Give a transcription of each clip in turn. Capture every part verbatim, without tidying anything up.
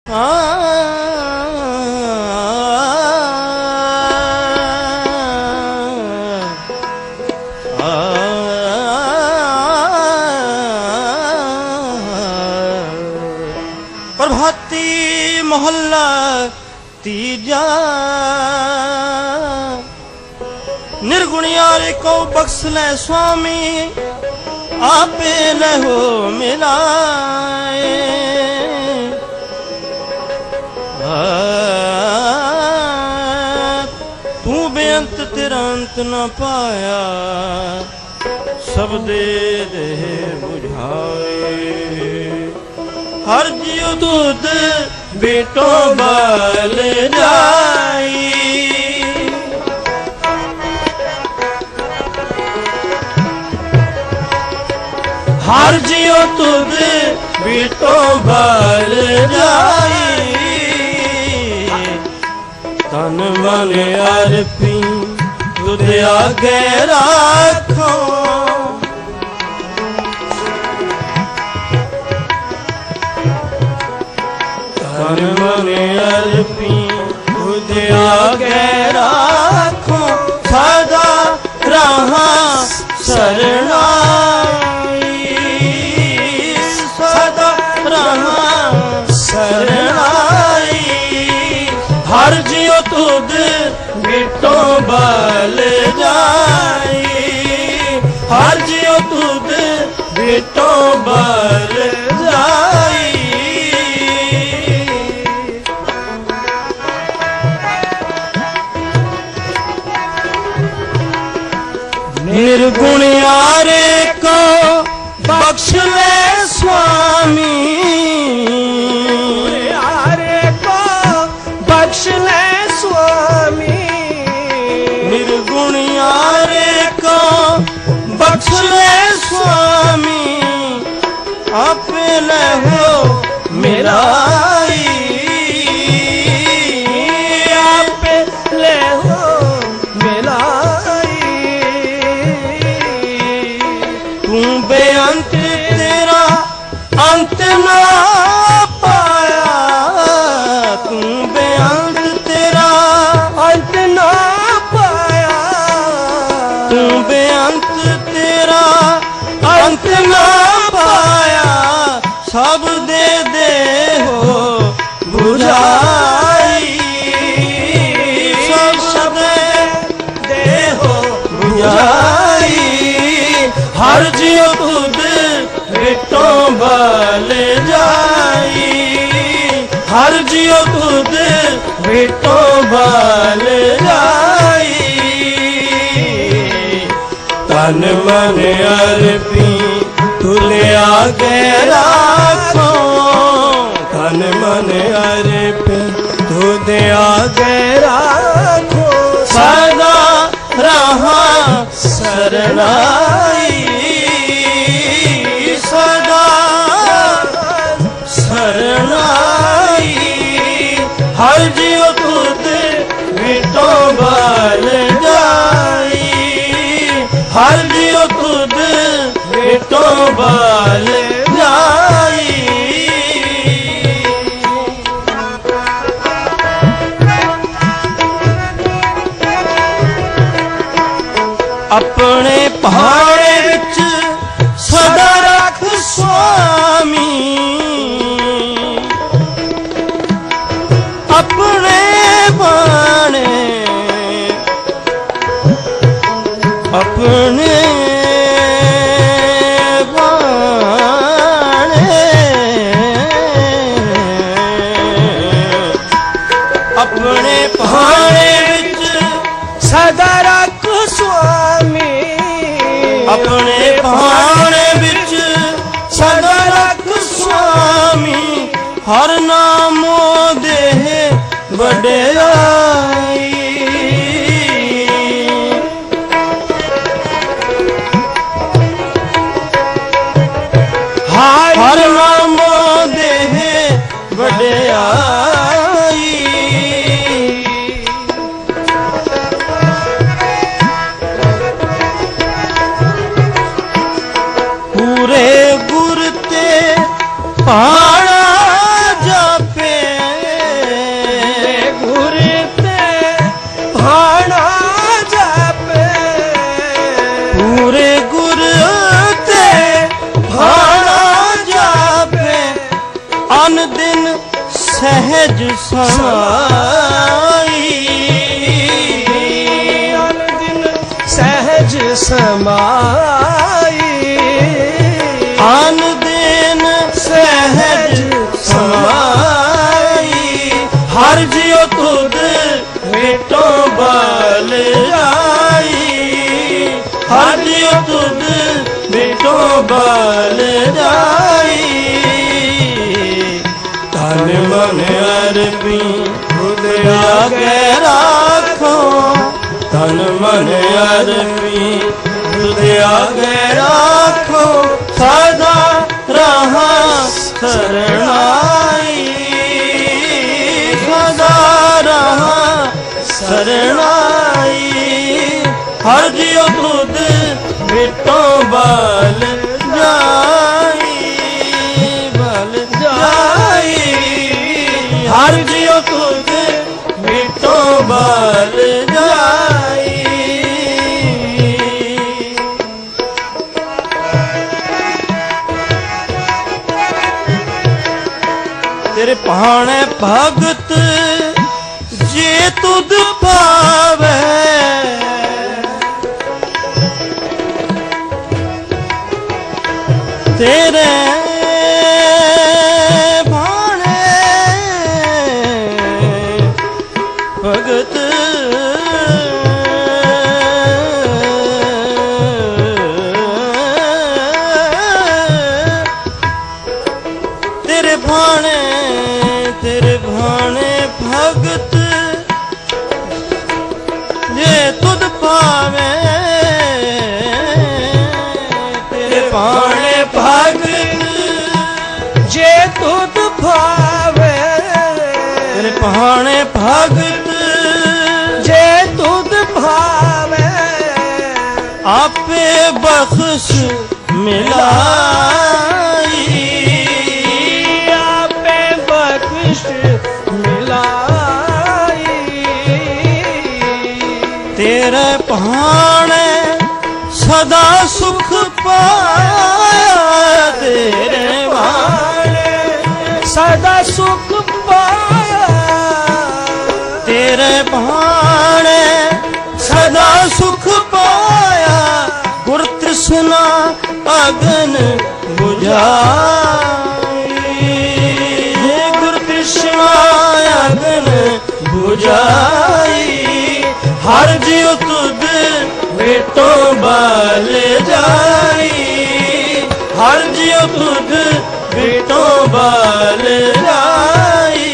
प्रभाती मोहल्ला तीजा निर्गुणियारे को बख्श ले स्वामी आपे लहो मिलाए। तू बेअंत तेरा अंत न पाया सब दे दे बुझाए। हर जियो दूध बेटो बल जाई। हर जियो तुद बेटो बल जाई। तन मन अर्पी तुद आगे राखो। तन मन अर्पी तुद आगे राखो। सदा रहा शरणा शरणाई। हर जियो तुद बेटो बल जाई। हर जियो तुद बेटो बल जाई। निर्गुणियारे को बख्श ले स्वामी। बख्श ले स्वामी। निर्गुणियारे को बख्श ले स्वामी आपे लहो मिलाई। आपे लहो मिलाई। तू बेअंत तेरा अंत ना पाया। तू बेअंत तेरा अंत ना पाया। तू बेअंत तेरा अंत ना पाया। सब दे दे हो बुझाई। सब दे दे हो बुझाई। हर जियो तुद बेटो बल जाई। हर जियो तुद बेटो बल जाई। तन मन अर्पी तुले आगे राखो। तन मन अर्पी तुले आगे राखो। सदा रहा शरणाई। सदा शरणाई। हर जियो तुद बेटो बल जाई। हर जियो तुद बेटो बल जाई। अपने पहाड़े विच सदा रख स्वामी। अपने बाणे अपने बाणे अपने पहाड़े विच सदा रख स्वामी। अपने पहाड़े विच सदा रख स्वामी। हर नामो दे वड्याई। हर नामो दे वड्याई। पूरे गुर ते पाणा जापे। सहज समाई अन दिन सहज समाई आन दिन सहज समाई हर जियो तुद भेटो बल जाई हर जियो तुद भेटो बल जाई तन मन अर्पी खुद आगे राखो तन मन अर्पी खुद आगे राखो सदा रहा शरणाई सदा रहा शरणाई हर जियो तुद भेटो बल जाई बल जाई हर जियो तुद भेटो बल जाई तेरे भाणे भगत जे तुद पावे तेरे भाणे भगत तेरे भाणे तेरे भाणे भगत जे तुद पावे तेरे भाणे भगत जे तुद भावे तेरे भाणे भगत जे तुद भावे आपे बख्श मिलाई आपे बख्श मिलाई तेरे भाणे सदा सुख पाया तेरे भाणे सदा सुख पाया तेरे भाणे सदा सुख पाया गुर तृष्णा अगन बुझाई गुर तृष्णा अगन बुझाई हर जियो तुद भेटो बल जाई हर जियो तुद भेटो बल जाई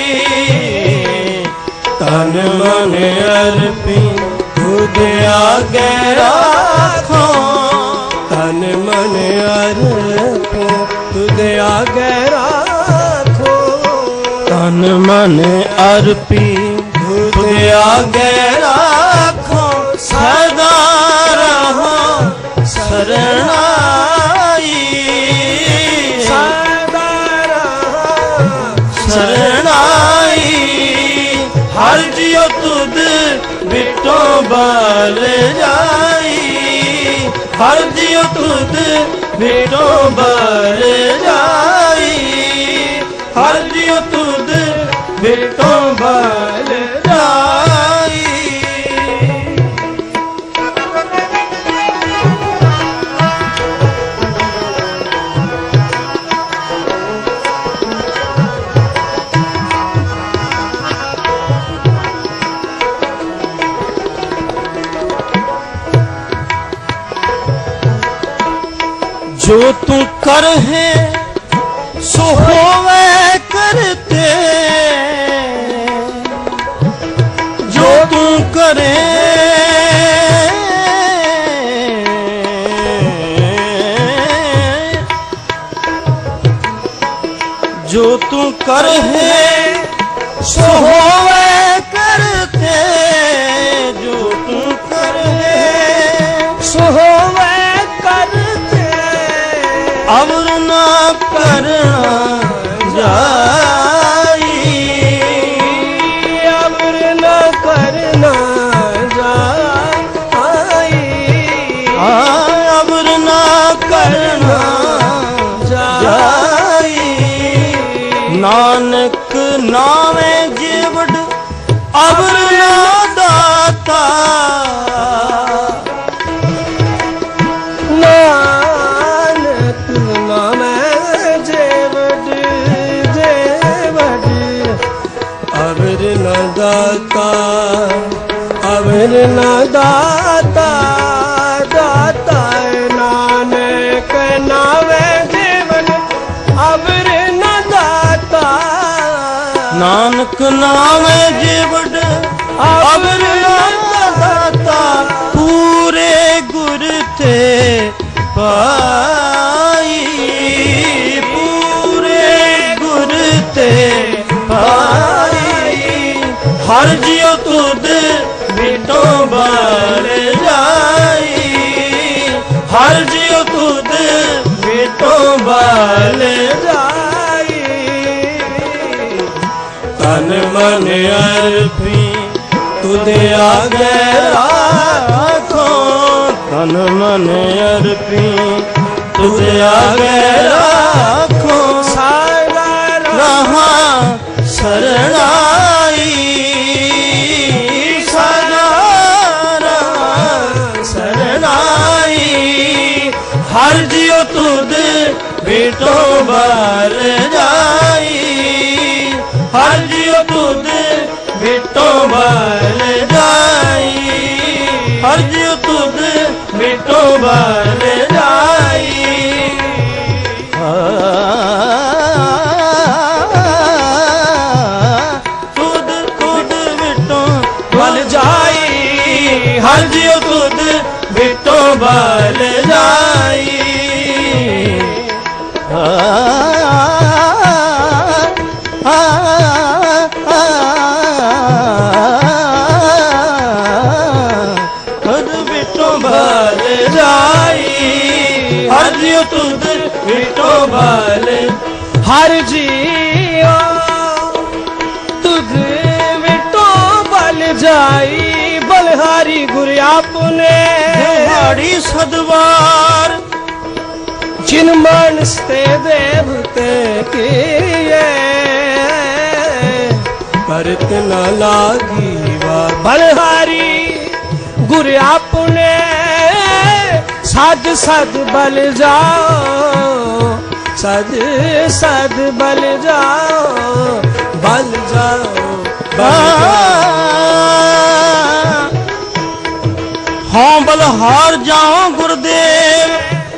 तन मन अर्पी खुद आगे राखो तन मन अर्पी तुद आगे राखो तन मन अर्पी खुद आगे राखो सदा रहो शरणाई सदा रहो शरणाई हर जियो तुद भेटो बल जाई हर जियो तुद भेटो बल जाई हर जियो तुद भेटो बल जाई जो तू कर है सो होवे करते जो तू करे जो तू कर है सो होवे करते जो तू कर है सो होवे करते अवर ना करना जाई अवर न करना जाई अवर ना करना जाई नानक ਨਾਨਕ ਨਾਵੇਂ ਜੀਵੜ ਅਵਰ ਨਾ ਦਾਤਾ ਨਾਨਕ ਨਾਵੇਂ ਜੀਵੜ ਜੀਵੜ ਅਵਰ ਨਾ ਦਾਤਾ ਅਵਰ ਨਾ ਦਾਤਾ ਦਾਤਾ ਨਾਨਕ ਨਾਵੇਂ ਜੀਵਨ ਅਵਰ ਨਾ ਦਾਤਾ ਨਾਨਕ ਨਾਵੇਂ ਜੀਵੜ ਅਵਰ ਨਾ ਦਾਤਾ ਪੂਰੇ ਗੁਰ ਤੇ ਪਾਈ ਪੂਰੇ ਗੁਰ ਤੇ ਪਾਈ ਹਰ ਜਿਉ ਤੁਧ ਬਿਟੋ ਬਲ ਜਾਈ ਹਰ ਜਿਉ ਤੁਧ ਬਿਟੋ ਬਲ ਜਾਈ ਤਨ ਮਨ ਅਰਪੀ ਤੁਧ ਆਗੇ ਰਾਖੋ ਤਨ ਮਨ ਅਰਪੀ ਤੁਧ ਆਗੇ ਰਾਖੋ ਸਾਰਾ ਰਹਾ ਸਰਣਾਈ ਸਦਾ ਰਹਾ ਸਰਣਾਈ ਹਰ ਜਿਉ ਤੁਧ ਬਿਟੋ ਬਲ ਜਾਈ ਹਰ ਜਿਉ ਤੁਧ ਬਿਟੋ ਬਲ ਜਾਈ ਹਰ ਜਿਉ ਤੁਧ ਬਿਟੋ ਬਲ ਜਾਈ ਤੁਧ ਤੁਧ ਬਿਟੋ ਬਲ ਜਾਈ ਹਰ ਜਿਉ ਤੁਧ ਬਿਟੋ ਬਲ ਜਾਈ ਹਰ ਬਿਟੋ ਬਲ ਜਾਈ ਹਰ ਜਿਉ ਤੁਧ ਬਿਟੋ ਬਲ ਹਰ ਜੀਓ ਤੁਧ ਵਿਟੋ ਬਲ ਜਾਈ ਬਲਹਾਰੀ ਗੁਰ ਆਪਨੇ ਦਿਹਾੜੀ ਸਦਵਾਰ ਜਿਨ ਮਾਨਸ ਤੇ ਦੇਵਤੇ ਕੀਏ ਭਰਤ ਨ ਲਾਗੀ ਵਾ ਬਲਹਾਰੀ ਗੁਰ ਆਪਨੇ ਸਦ ਸਦ ਬਲ ਜਾਓ ਸਦ ਸਦ ਬਲ ਜਾਓ ਬਲ ਜਾਓ ਹਾਂ ਬਲਹਾਰ ਜਾਓ ਗੁਰਦੇਵ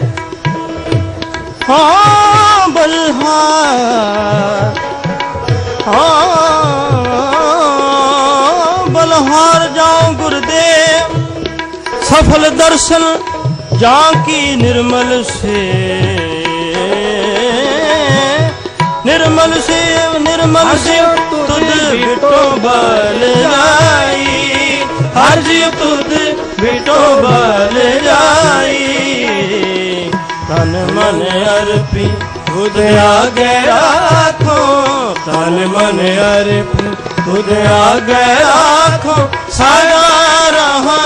ਹਾਂ ਬਲਹਾਰ ਹਾਂ ਬਲਹਾਰ ਜਾਓ ਗੁਰਦੇਵ ਸਫਲ ਦਰਸ਼ਨ ਜਾਂ ਕੀ ਨਿਰਮਲ ਸੇ ਨਿਰਮਲ ਸੇਵ ਨਿਰਮਲ ਸੇਵ ਤੁਧ ਬਿਟੋ ਬਲ ਜਾਈ ਹਰ ਜਿਉ ਤੁਧ ਬਿਟੋ ਬਲ ਜਾਈ ਤਨ ਮਨ ਅਰਪੀ ਤੁਧ ਆਗੇ ਰਾਖੋ ਤਨ ਮਨ ਅਰਪੀ ਤੁਧ ਆਗੇ ਰਾਖੋ ਸਦਾ ਰਹਾ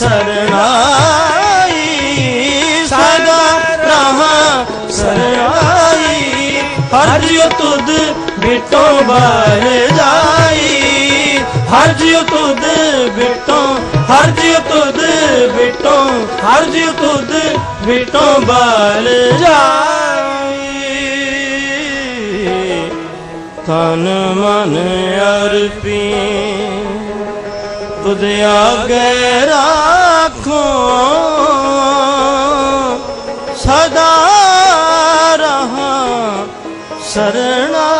ਸਰਣਾਈ ਸਦਾ ਰਹਾ ਸਰਣਾਈ ਹਰ ਜਿਉ ਤੁਧ ਬਿਟੋ ਬਲ ਜਾਈ ਹਰ ਜਿਉ ਤੁਧ ਬਿਟੋ ਹਰ ਜਿਉ ਤੁਧ ਬਿਟੋ ਹਰ ਜਿਉ ਤੁਧ ਬਿਟੋ ਬਲ ਜਾਈ ਤਨ ਮਨ ਅਰਪੀ ਤੁਧ ਆਗੇ ਰਾਖੋ ਸਦਾ ਰਹਾ ਸਰਣਾ